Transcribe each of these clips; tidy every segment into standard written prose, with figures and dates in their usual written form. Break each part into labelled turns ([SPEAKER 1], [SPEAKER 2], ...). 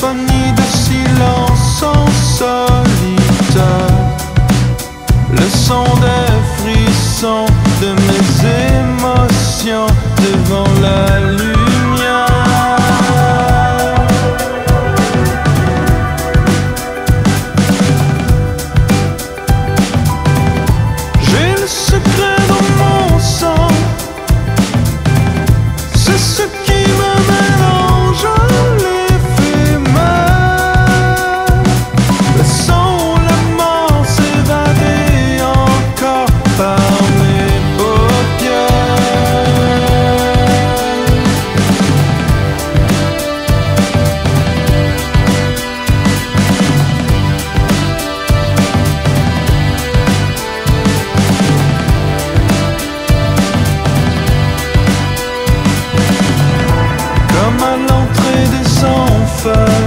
[SPEAKER 1] symphonie de silence en solitaire, le son des frissons de mes émotions devant la lumière. J'ai le secret dans mon sang, c'est ce qui me mélange à l'éphémère. Le sang ou la mort s'évadait encore par mes paupières. Comme à l'entrée des enfers,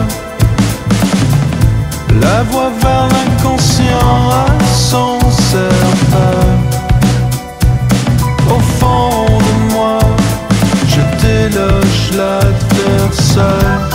[SPEAKER 1] la voie vers l'inconscient a son serpent. Au fond de moi, je déloge l'adversaire.